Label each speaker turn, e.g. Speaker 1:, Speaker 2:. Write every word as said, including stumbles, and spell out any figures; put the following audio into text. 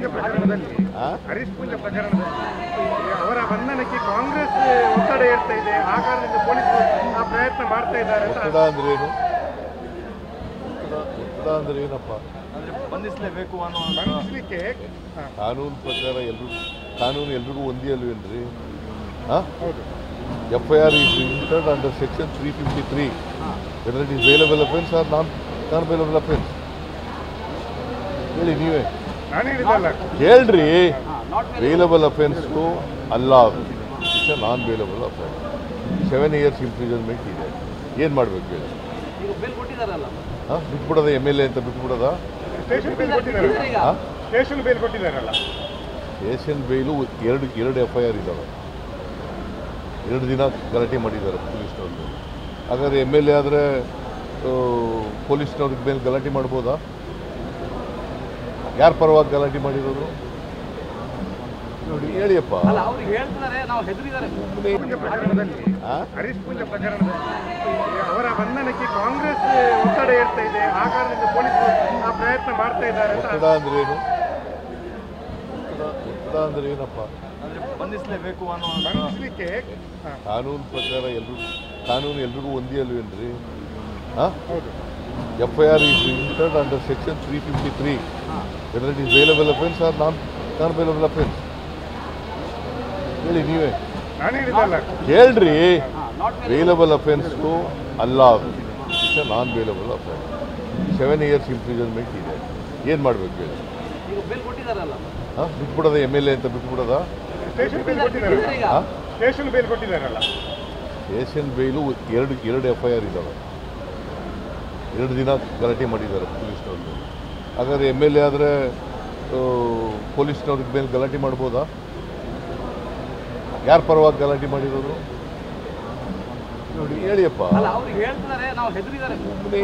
Speaker 1: ಪೂಂಜ ಪ್ರಕರಣದಲ್ಲಿ ಹರೀಶ್ ಪೂಂಜ ಪ್ರಕರಣದಲ್ಲಿ ಅವರ ಬಂಧನಕ್ಕೆ ಕಾಂಗ್ರೆಸ್ ಒತ್ತಡ ಏರ್ತಾ ಇದೆ. ಆ ಕಾರಣದಿಂದ ಪೊಲೀಸರು ಆ ಪ್ರಯತ್ನ ಮಾಡ್ತಾ ಇದ್ದಾರೆ.
Speaker 2: ಒತ್ತಡ ಅಂದ್ರೆ ಏನು? ಒತ್ತಡ ಅಂದ್ರೆ ಏನಪ್ಪ?
Speaker 1: ಬಂಧಿಸಲೇಬೇಕು ಅನ್ನೋ ಬಂಧಿಸಲಿಕ್ಕೆ
Speaker 2: ಕಾನೂನು ಪ್ರಕಾರ ಎಲ್ರಿಗೂ ಕಾನೂನು ಎಲ್ರಿಗೂ ಒಂದೇ ಅಲ್ವೇನ್ರಿ?
Speaker 1: ಹೌದು.
Speaker 2: F I R is entered under section three fifty-three. Whether it is bailable offence or non non bailable offence. ಹೇಳಿ ನೀವೇ.
Speaker 1: ನಾನು ಹೇಳಿದಲ್ಲ.
Speaker 2: ಹೇಳ್ರಿ. ಬೇಲಬಲ್ ಅಫೆನ್ಸ್ಗೂ ಅಲ್ಲ, it's a non bailable offence. Seven years imprisonment ಇದೆ. ಏನು ಮಾಡಬೇಕು ಹೇಳಿ? ಹಾಂ, ಬಿಟ್ಬಿಡೋದ ಎಮ್ ಎಲ್ ಎ ಅಂತ ಬಿಟ್ಬಿಡೋದ?
Speaker 1: ಸ್ಟೇಷನ್ ಬೇಲ್ ಕೊಟ್ಟಿದ್ದಾರಲ್ಲ.
Speaker 2: ಹಾಂ,
Speaker 1: ಸ್ಟೇಷನ್ ಬೇಲ್ ಕೊಟ್ಟಿದ್ದಾರಲ್ಲ.
Speaker 2: ಸ್ಟೇಷನ್ ಬೇಲು ಎರಡು ಎರಡು ಎಫ್ ಐ ಆರ್ ಇದ್ದಾವೆ. ಎರಡು ದಿನ ಗಲಾಟೆ ಮಾಡಿದ್ದಾರೆ ಪೊಲೀಸ್ನವ್ರಿಗೆ. ಹಾಗಾದ್ರೆ ಎಮ್ ಎಲ್ ಎ ಆದರೆ ಪೊಲೀಸ್ನವ್ರಿಗೆ ಮೇಲೆ ಗಲಾಟೆ ಮಾಡ್ಬೋದಾ? ಯಾರ ಪರವಾಗಿ ಗಲಾಟೆ ಮಾಡಿರೋದು ನೋಡಿ, ಹೇಳಿಯಪ್ಪ.
Speaker 1: ಹರೀಶ್ ಪೂಂಜ ಪ್ರಕರಣದಲ್ಲಿ ಅವರ ಬಂಧನಕ್ಕೆ ಕಾಂಗ್ರೆಸ್ ಒತ್ತಡ ಏರ್ತಾ ಇದೆ. ಆ ಕಾರಣದಿಂದ ಪೊಲೀಸರು ಆ ಪ್ರಯತ್ನ ಮಾಡ್ತಾ ಇದ್ದಾರೆ.
Speaker 2: ಒತ್ತಡ ಅಂದ್ರೆ ಏನು? ಒತ್ತಡ ಅಂದ್ರೆ ಏನಪ್ಪ?
Speaker 1: ಬಂಧಿಸಲೇಬೇಕು ಅನ್ನೋ ಬಂಧಿಸಲಿಕ್ಕೆ
Speaker 2: ಕಾನೂನು ಪ್ರಕಾರ ಎಲ್ರಿಗೂ ಕಾನೂನು ಎಲ್ರಿಗೂ ಒಂದೇ ಅಲ್ವೇನ್ರಿ? ಹಾಂ,
Speaker 1: ಹೌದು.
Speaker 2: F I R is entered under section three fifty-three. Whether it is bailable offence or non non bailable offence. ಹೇಳಿ ನೀವೇ.
Speaker 1: ನಾನು ಹೇಳಿದಲ್ಲ.
Speaker 2: ಹೇಳ್ರಿ. ಬೇಲಬಲ್ ಅಫೆನ್ಸ್ಗೂ ಅಲ್ಲ, it's a non bailable offence. Seven years imprisonment ಇದೆ. ಏನು ಮಾಡಬೇಕು ಹೇಳಿ? ಹಾಂ, ಬಿಟ್ಬಿಡೋದ ಎಮ್ ಎಲ್ ಎ ಅಂತ ಬಿಟ್ಬಿಡೋದ?
Speaker 1: ಸ್ಟೇಷನ್ ಬೇಲ್ ಕೊಟ್ಟಿದ್ದಾರಲ್ಲ.
Speaker 2: ಹಾಂ,
Speaker 1: ಸ್ಟೇಷನ್ ಬೇಲ್ ಕೊಟ್ಟಿದ್ದಾರಲ್ಲ.
Speaker 2: ಸ್ಟೇಷನ್ ಬೇಲು ಎರಡು ಎರಡು ಎಫ್ ಐ ಆರ್ ಇದ್ದಾವೆ. ಎರಡು ದಿನ ಗಲಾಟೆ ಮಾಡಿದ್ದಾರೆ ಪೊಲೀಸ್ನವ್ರಿಗೆ. ಹಾಗಾದ್ರೆ ಎಮ್ ಎಲ್ ಎ ಆದರೆ ಪೊಲೀಸ್ನವ್ರಿಗೆ ಮೇಲೆ ಗಲಾಟೆ ಮಾಡ್ಬೋದಾ? ಯಾರ ಪರವಾಗಿ ಗಲಾಟೆ ಮಾಡಿರೋದು ನೋಡಿ, ಹೇಳಿಯಪ್ಪ.